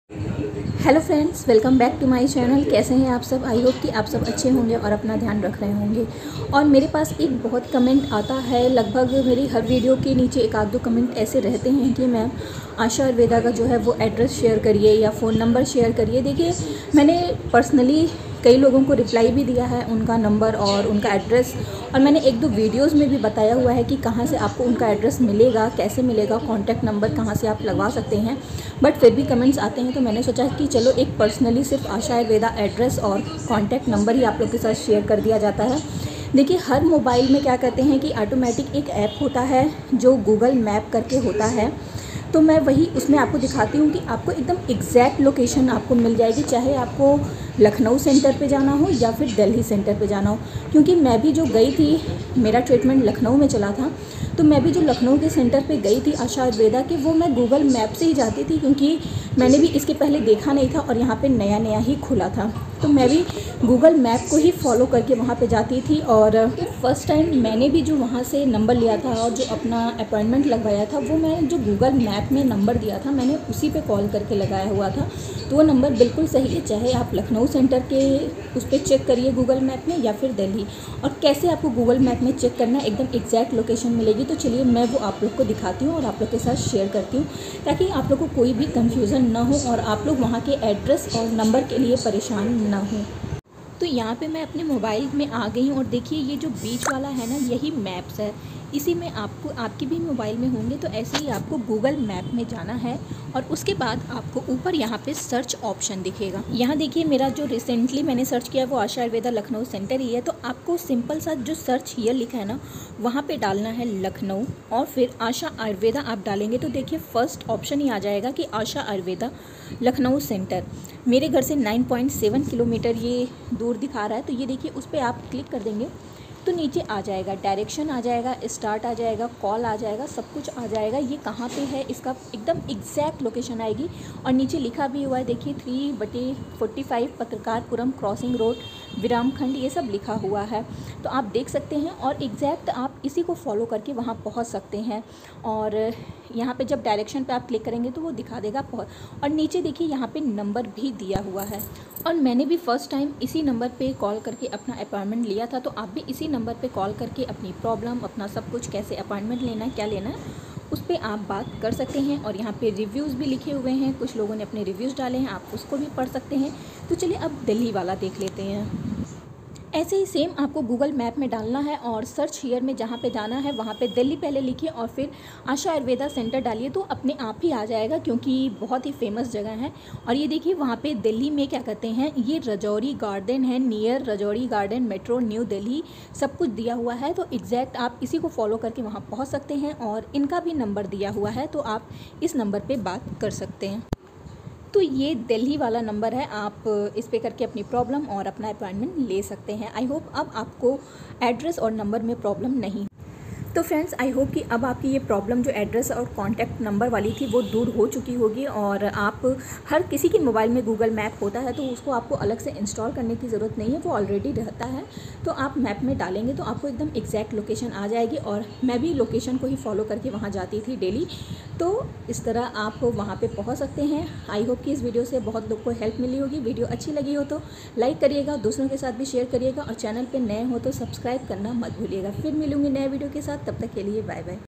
Hello friends, welcome back to my channel. कैसे हैं आप सब? आई होप कि आप सब अच्छे होंगे और अपना ध्यान रख रहे होंगे। और मेरे पास एक बहुत कमेंट आता है, लगभग मेरी हर वीडियो के नीचे एक आध दो कमेंट ऐसे रहते हैं कि मैम आशा आयुर्वेदा का जो है वो एड्रेस शेयर करिए या फ़ोन नंबर शेयर करिए। देखिए, मैंने पर्सनली कई लोगों को रिप्लाई भी दिया है, उनका नंबर और उनका एड्रेस, और मैंने एक दो वीडियोस में भी बताया हुआ है कि कहाँ से आपको उनका एड्रेस मिलेगा, कैसे मिलेगा, कॉन्टैक्ट नंबर कहाँ से आप लगवा सकते हैं। बट फिर भी कमेंट्स आते हैं, तो मैंने सोचा कि चलो एक पर्सनली सिर्फ आशा आयुर्वेदा एड्रेस और कॉन्टैक्ट नंबर ही आप लोग के साथ शेयर कर दिया जाता है। देखिए, हर मोबाइल में क्या कहते हैं कि ऑटोमेटिक एक ऐप होता है जो गूगल मैप करके होता है। तो मैं वही उसमें आपको दिखाती हूँ कि आपको एकदम एग्जैक्ट लोकेशन आपको मिल जाएगी, चाहे आपको लखनऊ सेंटर पे जाना हो या फिर दिल्ली सेंटर पे जाना हो। क्योंकि मैं भी जो गई थी, मेरा ट्रीटमेंट लखनऊ में चला था, तो मैं भी जो लखनऊ के सेंटर पे गई थी आशा आयुर्वेदा के, वो मैं गूगल मैप से ही जाती थी, क्योंकि मैंने भी इसके पहले देखा नहीं था और यहाँ पे नया नया ही खुला था। तो मैं भी गूगल मैप को ही फॉलो करके वहाँ पे जाती थी। और फर्स्ट टाइम मैंने भी जो वहाँ से नंबर लिया था और जो अपना अपॉइंटमेंट लगवाया था, वो मैं जो गूगल मैप में नंबर दिया था मैंने उसी पे कॉल करके लगाया हुआ था। तो वो नंबर बिल्कुल सही है, चाहे आप लखनऊ सेंटर के उस पर चेक करिए गूगल मैप में या फिर दिल्ली। और कैसे आपको गूगल मैप में चेक करना है, एकदम एग्जैक्ट लोकेशन मिलेगी। तो चलिए मैं वो आप लोग को दिखाती हूँ और आप लोग के साथ शेयर करती हूँ, ताकि आप लोग को कोई भी कन्फ्यूज़न ना हो और आप लोग वहाँ के एड्रेस और नंबर के लिए परेशान ना हो। तो यहाँ पे मैं अपने मोबाइल में आ गई हूँ और देखिए, ये जो बीच वाला है ना, यही मैप्स है। इसी में आपको, आपके भी मोबाइल में होंगे तो ऐसे ही आपको गूगल मैप में जाना है और उसके बाद आपको ऊपर यहाँ पे सर्च ऑप्शन दिखेगा। यहाँ देखिए, मेरा जो रिसेंटली मैंने सर्च किया वो आशा आयुर्वेदा लखनऊ सेंटर ही है। तो आपको सिंपल सा जो सर्च हियर लिखा है ना, वहाँ पे डालना है लखनऊ और फिर आशा आयुर्वेदा आप डालेंगे तो देखिए फर्स्ट ऑप्शन ही आ जाएगा कि आशा आयुर्वेदा लखनऊ सेंटर। मेरे घर से 9.7 किलोमीटर ये दूर दिखा रहा है। तो ये देखिए, उस पर आप क्लिक कर देंगे तो नीचे आ जाएगा, डायरेक्शन आ जाएगा, स्टार्ट आ जाएगा, कॉल आ जाएगा, सब कुछ आ जाएगा। ये कहाँ पे है इसका एकदम एग्जैक्ट लोकेशन आएगी। और नीचे लिखा भी हुआ है, देखिए 3/45 पत्रकारपुरम क्रॉसिंग रोड विराम खंड, ये सब लिखा हुआ है। तो आप देख सकते हैं और एग्जैक्ट आप इसी को फॉलो करके वहाँ पहुँच सकते हैं। और यहाँ पे जब डायरेक्शन पे आप क्लिक करेंगे तो वो दिखा देगा पहुँच। और नीचे देखिए, यहाँ पे नंबर भी दिया हुआ है। और मैंने भी फ़र्स्ट टाइम इसी नंबर पे कॉल करके अपना अपॉइंटमेंट लिया था। तो आप भी इसी नंबर पे कॉल करके अपनी प्रॉब्लम, अपना सब कुछ, कैसे अपॉइंटमेंट लेना है, क्या लेना है, उस पर आप बात कर सकते हैं। और यहाँ पे रिव्यूज़ भी लिखे हुए हैं, कुछ लोगों ने अपने रिव्यूज़ डाले हैं, आप उसको भी पढ़ सकते हैं। तो चलिए अब दिल्ली वाला देख लेते हैं। ऐसे ही सेम आपको गूगल मैप में डालना है और सर्च हियर में जहाँ पे जाना है वहाँ पे दिल्ली पहले लिखिए और फिर आशा आयुर्वेदा सेंटर डालिए, तो अपने आप ही आ जाएगा, क्योंकि बहुत ही फेमस जगह है। और ये देखिए, वहाँ पे दिल्ली में क्या कहते हैं, ये रजौरी गार्डन है, near Rajouri Garden, metro New Delhi, सब कुछ दिया हुआ है। तो एग्जैक्ट आप इसी को फॉलो करके वहाँ पहुँच सकते हैं। और इनका भी नंबर दिया हुआ है, तो आप इस नंबर पर बात कर सकते हैं। तो ये दिल्ली वाला नंबर है, आप इस पे करके अपनी प्रॉब्लम और अपना अपॉइंटमेंट ले सकते हैं। आई होप अब आपको एड्रेस और नंबर में प्रॉब्लम नहीं। तो फ्रेंड्स, आई होप कि अब आपकी ये प्रॉब्लम जो एड्रेस और कॉन्टैक्ट नंबर वाली थी वो दूर हो चुकी होगी। और आप, हर किसी के मोबाइल में गूगल मैप होता है, तो उसको आपको अलग से इंस्टॉल करने की ज़रूरत नहीं है, वो ऑलरेडी रहता है। तो आप मैप में डालेंगे तो आपको एकदम एग्जैक्ट लोकेशन आ जाएगी। और मैं भी लोकेशन को ही फॉलो करके वहाँ जाती थी डेली। तो इस तरह आप वहाँ पर पहुँच सकते हैं। आई होप कि इस वीडियो से बहुत लोग को हेल्प मिली होगी। वीडियो अच्छी लगी हो तो लाइक करिएगा, दूसरों के साथ भी शेयर करिएगा और चैनल पर नए हो तो सब्सक्राइब करना मत भूलिएगा। फिर मिलूंगी नए वीडियो के साथ, तब तक के लिए बाय बाय।